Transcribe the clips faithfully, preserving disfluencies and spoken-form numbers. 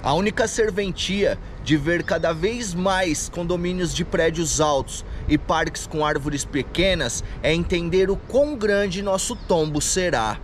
A única serventia de ver cada vez mais condomínios de prédios altos e parques com árvores pequenas é entender o quão grande nosso tombo será.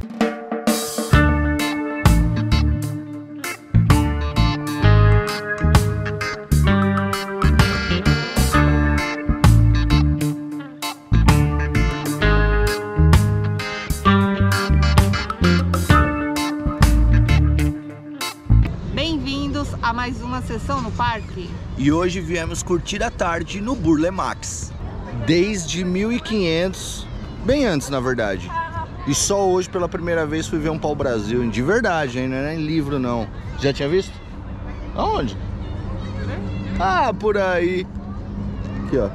A mais uma sessão no parque. E hoje viemos curtir a tarde no Burle Marx. Desde mil e quinhentos, bem antes na verdade. E só hoje pela primeira vez fui ver um pau-brasil, de verdade, hein? Não é em livro não. Já tinha visto? Aonde? Ah, por aí. Aqui, ó.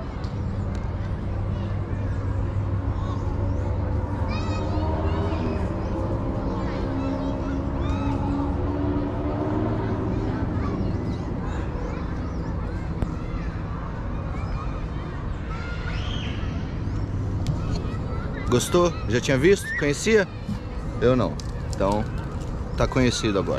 Gostou? Já tinha visto? Conhecia? Eu não. Então, tá conhecido agora.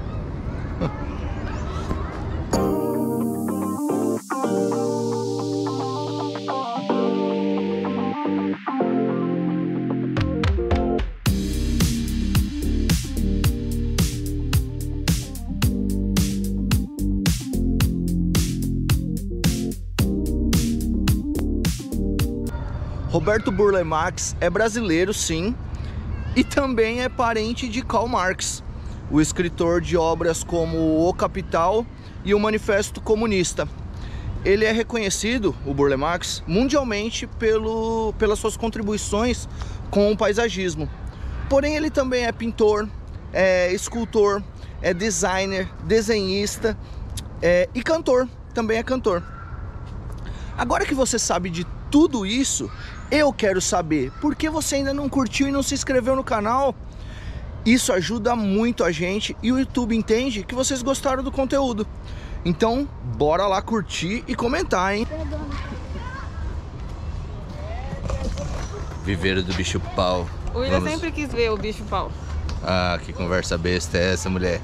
Roberto Burle Marx é brasileiro, sim, e também é parente de Karl Marx, o escritor de obras como O Capital e o Manifesto Comunista. Ele é reconhecido, o Burle Marx, mundialmente pelo, pelas suas contribuições com o paisagismo. Porém, ele também é pintor, é escultor, é designer, desenhista é, e cantor, também é cantor. Agora que você sabe de tudo isso, eu quero saber por que você ainda não curtiu e não se inscreveu no canal. Isso ajuda muito a gente e o YouTube entende que vocês gostaram do conteúdo. Então, bora lá curtir e comentar, hein? Viveiro do bicho pau. O William Vamos... sempre quis ver o bicho pau. Ah, que conversa besta é essa, mulher?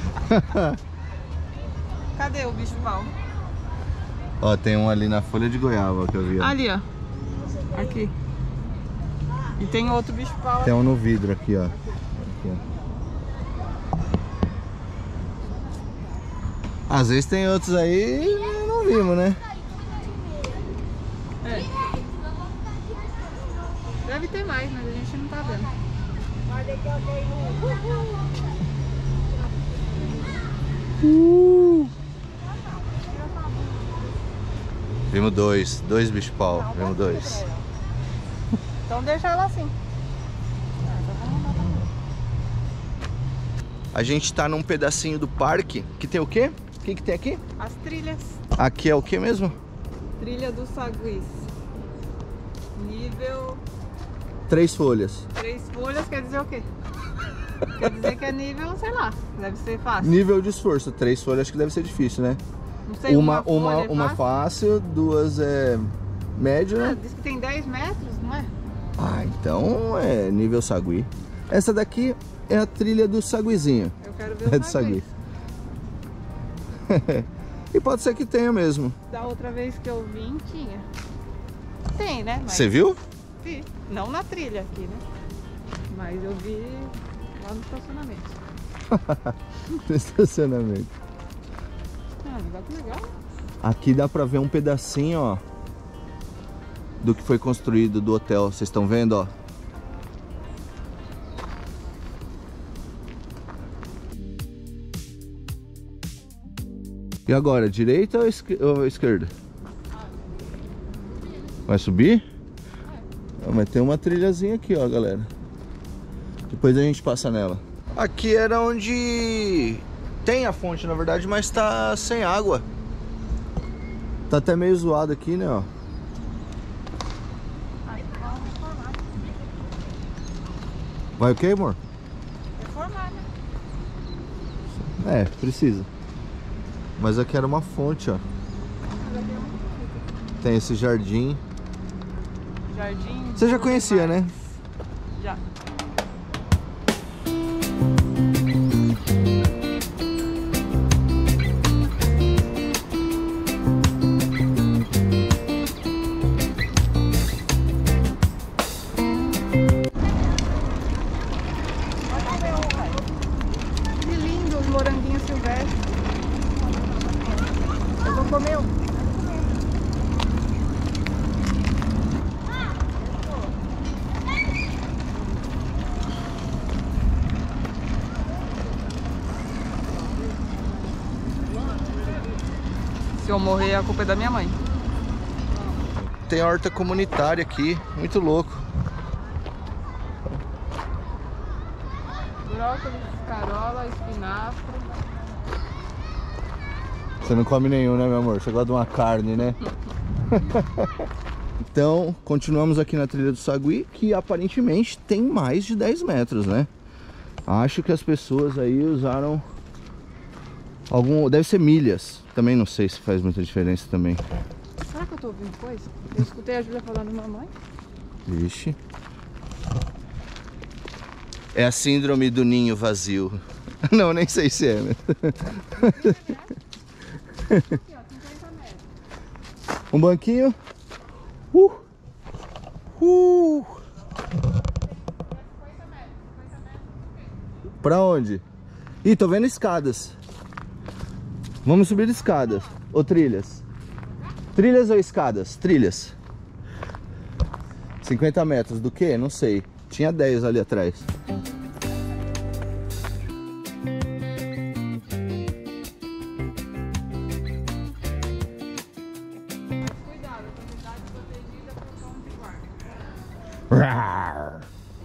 Cadê o bicho pau? Ó, tem um ali na folha de goiaba que eu vi. Ali, ó. Aqui. E tem outro bicho pau. Tem um no vidro aqui, ó. Aqui, ó. Às vezes tem outros aí e não vimos, né? É. Deve ter mais, mas a gente não tá vendo. Uh! Vimos dois, dois bicho pau, vimos dois. Então deixa ela assim. A gente tá num pedacinho do parque que tem o quê? O que que tem aqui? As trilhas. Aqui é o que mesmo? Trilha do Saguis. Nível... Três folhas. Três folhas quer dizer o quê? Quer dizer que é nível, sei lá, deve ser fácil. Nível de esforço, três folhas acho que deve ser difícil, né? Não sei, uma, uma, uma, é uma fácil? fácil, duas é médio, ah, né? Diz que tem dez metros, não é? Ah, então é nível sagui. Essa daqui é a trilha do saguizinho. Eu quero ver o é do sagui. E pode ser que tenha mesmo. Da outra vez que eu vim, tinha. Tem, né? Mas... Você viu? Vi. Não na trilha aqui, né? Mas eu vi lá no estacionamento. No estacionamento. Ah, negócio legal. Aqui dá pra ver um pedacinho, ó, do que foi construído do hotel. Vocês estão vendo, ó? E agora, direita ou, esqui ou esquerda? Vai subir? Ah, mas tem uma trilhazinha aqui, ó, galera. Depois a gente passa nela. Aqui era onde tem a fonte, na verdade, mas tá sem água. Tá até meio zoado aqui, né, ó. Vai o que, amor? Reformar, né? É, precisa. Mas aqui era uma fonte, ó. Tem esse jardim. Jardim... Você já conhecia, né? Já. Silvestre. Eu vou comer um. Se eu morrer, a culpa é da minha mãe. Tem horta comunitária aqui, muito louco. Brócolis, carola, espinafre. Você não come nenhum, né, meu amor? Você gosta de uma carne, né? Então, continuamos aqui na trilha do Sagui, que aparentemente tem mais de dez metros, né? Acho que as pessoas aí usaram algum... Deve ser milhas. Também não sei se faz muita diferença também. Será que eu tô ouvindo coisa? Eu escutei a Júlia falando mamãe. Vixe. É a síndrome do ninho vazio. Não, nem sei se é, né? Aqui, ó, cinquenta metros. Um banquinho. Uh! Uh! cinquenta metros, cinquenta metros. Pra onde? Ih, tô vendo escadas. Vamos subir escadas. Ou trilhas? Trilhas ou escadas? Trilhas. cinquenta metros do quê? Não sei. Tinha dez ali atrás. Cuidado, atividade protegida por cão de guarda.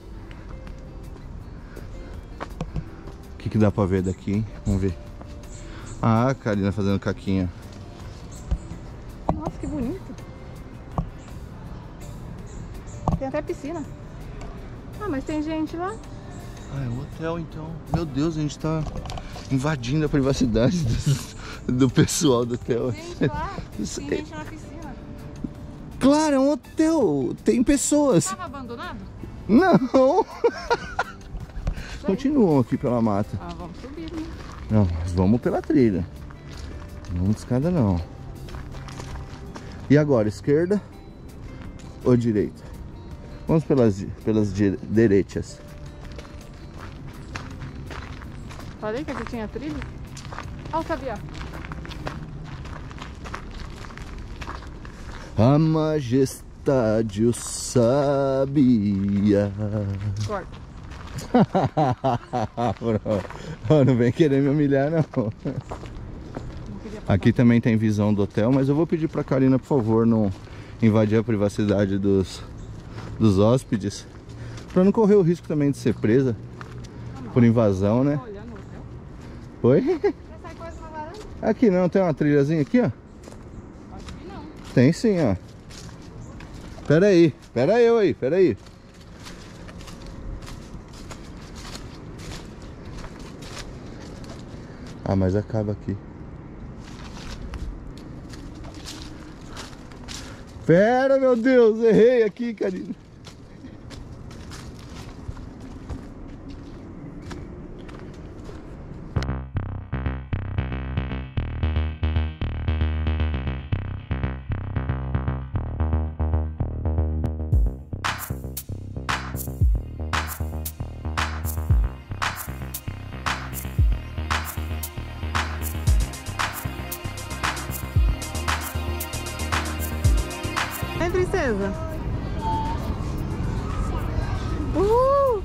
O que que dá pra ver daqui, hein? Vamos ver. Ah, a Karina fazendo caquinha. Nossa, que bonito. Tem até piscina. Ah, mas tem gente lá. Ah, é um hotel então. Meu Deus, a gente tá invadindo a privacidade do, do pessoal do hotel. Tem gente lá. Tem gente na piscina. Claro, é um hotel. Tem pessoas. Tava abandonado? Não. Continuam aqui pela mata. Ah, vamos subir, né? Não, nós vamos pela trilha. Não vamos de escada não. E agora, esquerda ou direita? Vamos pelas, pelas direitas. Falei que aqui tinha trilha? Olha o sabiá. A majestade o sabia. Corta. Não vem querer me humilhar não. Aqui também tem visão do hotel, mas eu vou pedir pra Karina, por favor, não invadir a privacidade dos, dos hóspedes, pra não correr o risco também de ser presa por invasão, né? Olhando o hotel. Oi? Vai sair coisa na varanda? Aqui não, tem uma trilhazinha aqui, ó. Acho que não. Tem sim, ó. Pera aí, pera eu aí, pera aí. Ah, mas acaba aqui. Pera, meu Deus, errei aqui, Karina. Vem, princesa. Uhul.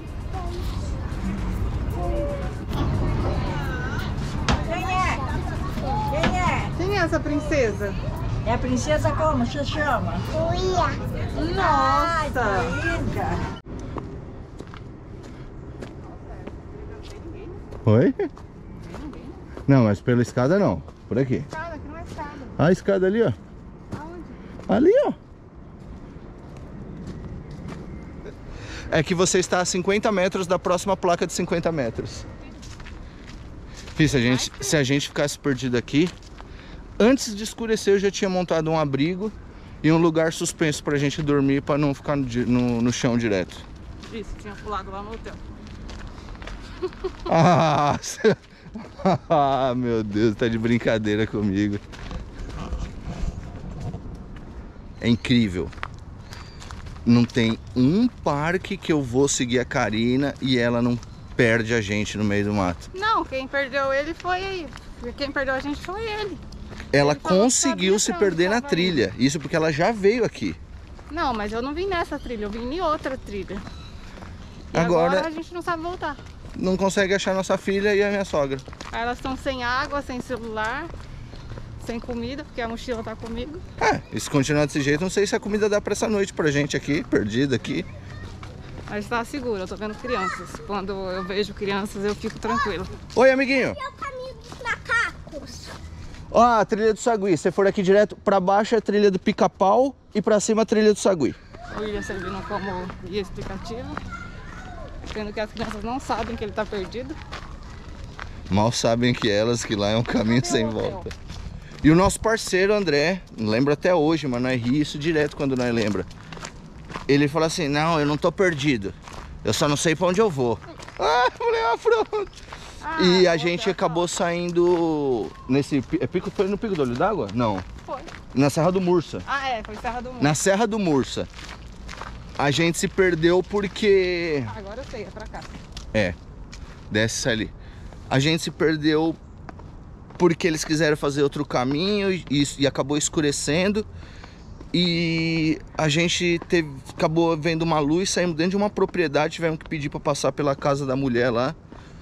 Quem é? Quem é? Quem é essa princesa? É a princesa como se chama? Nossa. Linda. Oi? Não, mas pela escada não. Por aqui. Escada, aqui não é escada. A escada ali, ó. Aonde? Ali, ó. É que você está a cinquenta metros da próxima placa de cinquenta metros. Fih, se a gente, se a gente ficasse perdido aqui, antes de escurecer eu já tinha montado um abrigo e um lugar suspenso pra gente dormir, pra não ficar no, no, no chão direto. Isso, tinha pulado lá no hotel. Ah, ah, meu Deus, tá de brincadeira comigo. É incrível. Não tem um parque que eu vou seguir a Karina e ela não perde a gente no meio do mato. Não, quem perdeu ele foi aí. Quem perdeu a gente foi ele. Ela Ele falou que conseguiu sabia se pra onde perder na tava trilha. Isso porque ela já veio aqui. Não, mas eu não vim nessa trilha, eu vim em outra trilha. E Agora- agora a gente não sabe voltar. Não consegue achar nossa filha e a minha sogra. Aí elas estão sem água, sem celular, sem comida, porque a mochila tá comigo. É, e se continuar desse jeito, não sei se a comida dá pra essa noite pra gente aqui, perdida aqui. Mas tá seguro, eu tô vendo crianças. Quando eu vejo crianças, eu fico tranquila. Oi, amiguinho. É o caminho dos macacos. Ó, a trilha do Sagui. Se for aqui direto, pra baixo é a trilha do Pica-Pau e pra cima a trilha do Sagui. O William servindo como guia explicativo. Sendo que as crianças não sabem que ele tá perdido. Mal sabem que elas, que lá é um caminho sem volta. E o nosso parceiro André, lembra até hoje, mas nós ri isso direto quando nós lembra. Ele fala assim, não, eu não tô perdido. Eu só não sei pra onde eu vou. Ah, falei, ah, pronto. Ah, E a outra gente só. acabou saindo nesse... pi- é pico, foi no Pico do Olho d'Água? Não. Foi. Na Serra do Mursa. Ah, é, foi Serra do Mundo. Na Serra do Mursa. A gente se perdeu porque... Agora eu sei, é pra cá. É, desce ali. A gente se perdeu porque eles quiseram fazer outro caminho e, e acabou escurecendo. E a gente teve, acabou vendo uma luz, saímos dentro de uma propriedade, tivemos que pedir para passar pela casa da mulher lá.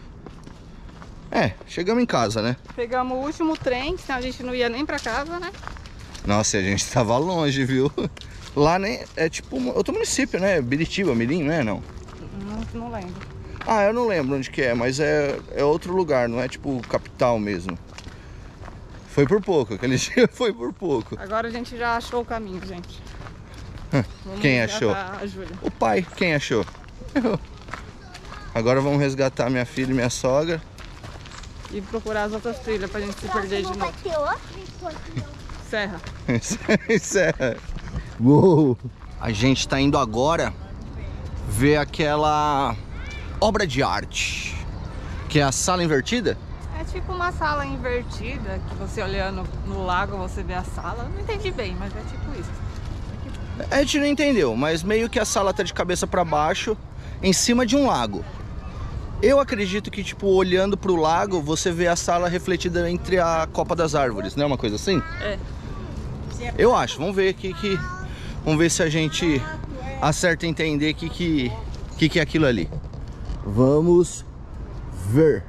É, chegamos em casa, né? Pegamos o último trem, senão a gente não ia nem pra casa, né? Nossa, a gente tava longe, viu? Lá nem é tipo um- outro município, né? Biritiba, Mirim, não é não? Não, não lembro. Ah, eu não lembro onde que é, mas é, é outro lugar, não é tipo capital mesmo. Foi por pouco, aquele dia foi por pouco. Agora a gente já achou o caminho, gente. Vamos Quem resgatar achou? A Júlia. O pai, quem achou? Eu. Agora vamos resgatar minha filha e minha sogra. E procurar as outras trilhas pra gente se perder de Não vai novo. ter outro enquanto não. Serra. Isso é... Uou. A gente tá indo agora ver aquela obra de arte, que é a sala invertida. É tipo uma sala invertida, que você olhando no lago você vê a sala. Eu não entendi bem, mas é tipo isso. A gente não entendeu, mas meio que a sala tá de cabeça pra baixo, em cima de um lago. Eu acredito que, tipo, olhando pro lago, você vê a sala refletida entre a copa das árvores, não é uma coisa assim? É. Eu acho, vamos ver aqui que... Vamos ver se a gente acerta entender o que, que, que, que é aquilo ali. Vamos ver.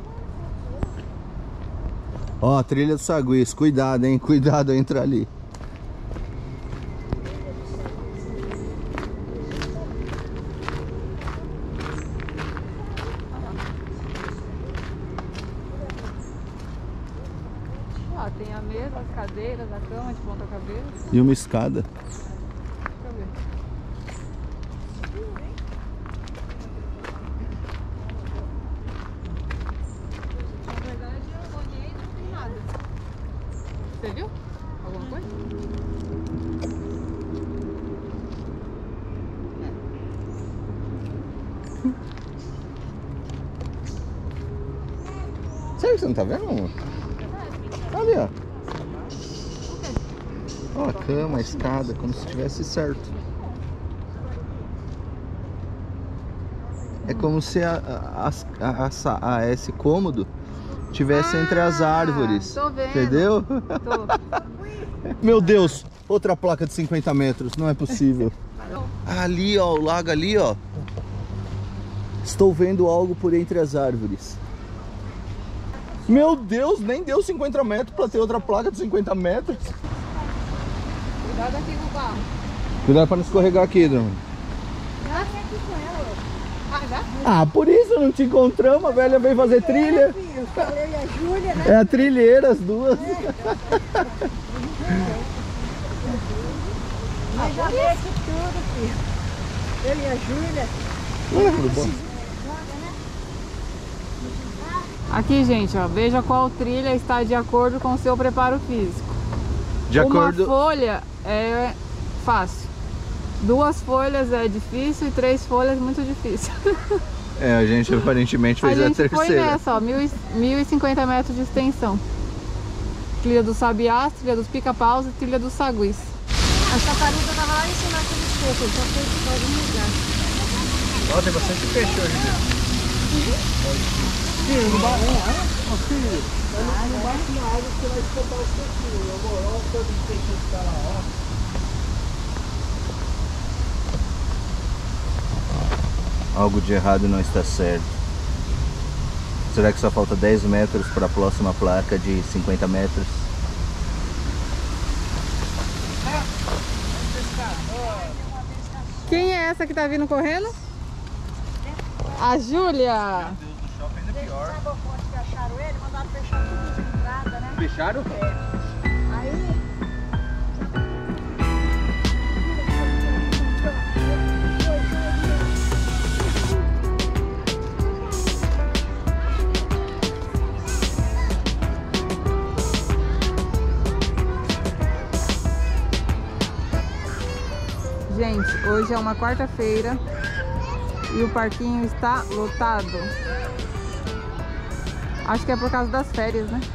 Ó, a trilha do Saguis, cuidado, hein? Cuidado a entrar ali. Ah, tem a mesa, as cadeiras, a cama de ponta cabeça. E uma escada. Deixa eu ver. Na verdade, eu olhei e não tem nada. Você viu? Alguma coisa? Sério que você não tá vendo, amor? Ali, ó. Ó, a cama, a escada, como se estivesse certo. É como se a, a, a, a, a esse cômodo tivesse entre as Ah, árvores. tô vendo. Entendeu? Tô. Meu Deus, outra placa de cinquenta metros, não é possível. Ali, ó, o lago ali, ó. Estou vendo algo por entre as árvores. Meu Deus, nem deu cinquenta metros para ter outra placa de cinquenta metros. Cuidado aqui com o barro. Cuidado para não escorregar aqui, Drummond. Ah, já? Ah, por isso não te encontramos, a velha veio fazer trilha. Eu falei a Júlia, né? É a trilheira, as duas. Mas já veio aqui tudo, filho. Ele e a Júlia. Aqui, gente, ó, veja qual trilha está de acordo com o seu preparo físico. De acordo... Uma folha é fácil, duas folhas é difícil e três folhas muito difícil. É, a gente aparentemente fez a a, gente foi terceira. nessa, ó, mil e cinquenta metros de extensão. Trilha dos Sabiás, trilha dos Pica-Paus e trilha dos Saguis. A tartaruga tava lá em cima daquele escopo, só foi de algum lugar. Ó, tem bastante peixe hoje. filho, não bate na água? Ô, filho, Não bate na água que você vai espantar os peixinhos, meu amor. Olha o tanto de peixinho que tá lá, ó. Algo de errado não está certo. Será que só falta dez metros para a próxima placa de cinquenta metros? Quem é essa que tá vindo correndo? A Júlia. Meu Deus do céu, ainda pior. sabe onde que acharam ele? Mandaram fechar tudo de entrada, né? Fecharam? Aí... Gente, hoje é uma quarta-feira e o parquinho está lotado. Acho que é por causa das férias, né?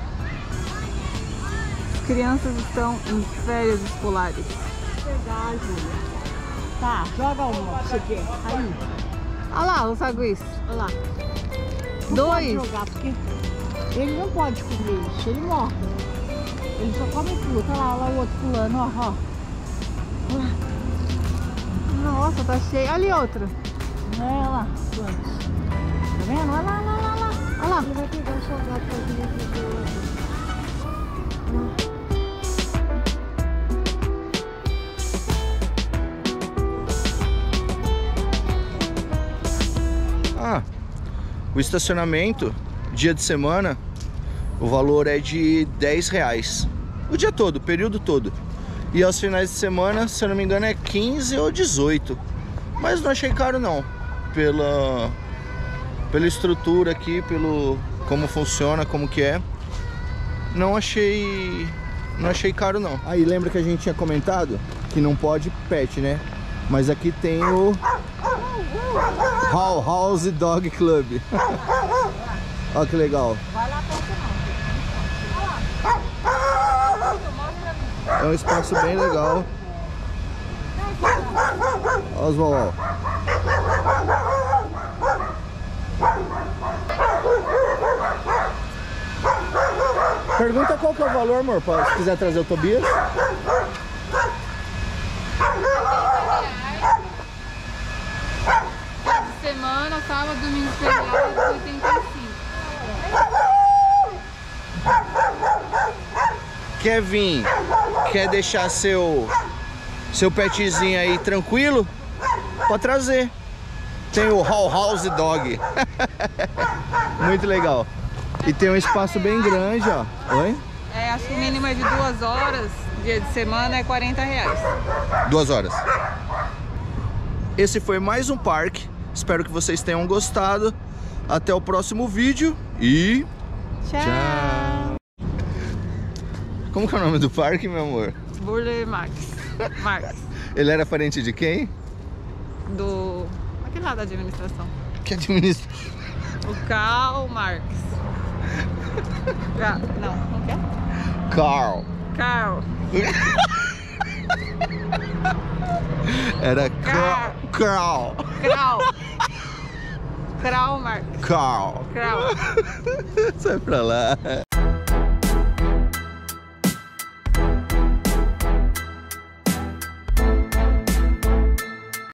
As crianças estão em férias escolares. pegar, Júlia. Tá, joga uma, você quer. Aí, Olha lá o saguiço. olha lá. Não Dois. pode jogar, porque ele não pode comer isso, ele morre. Ele só come fruta. Olha lá, olha lá o outro pulando, ó, ó. Olha lá. Nossa, tá cheio. Ali outro. É, olha lá, quantos. Tá vendo? Olha lá, olha lá, olha lá. Olha lá. Ele vai pegar o salgado pra vir aqui do outro. Ah, o estacionamento, dia de semana, o valor é de dez reais. O dia todo, o período todo. E aos finais de semana, se eu não me engano, é quinze ou dezoito. Mas não achei caro não. Pela, pela estrutura aqui, pelo como funciona, como que é. Não achei, não achei caro não. Aí lembra que a gente tinha comentado que não pode pet, né? Mas aqui tem o Hall House Dog Club. Olha que legal. Vai lá perto não. É um espaço bem legal. Olha os vovó. Pergunta qual que é o valor, amor, pra, se quiser trazer o Tobias. Semana, sábado, domingo, feriado, oitenta e cinco. Quer vir? Quer deixar seu seu petzinho aí tranquilo? Pode trazer. Tem o Hall House Dog. Muito legal. E tem um espaço bem grande, ó. Oi? É, acho que o mínimo é de duas horas. Dia de semana é quarenta reais. Duas horas. Esse foi mais um parque. Espero que vocês tenham gostado. Até o próximo vídeo e Tchau. tchau. Como que é o nome do parque, meu amor? Burle Max. Marx. Ele era parente de quem? Do... Aquele lá da administração. Que administra... O Karl Marx. Ga... Não, como que é? Carl. Karl. Era Carl. Carl. Karl. Karl Marx. Carl. Karl. Sai pra lá.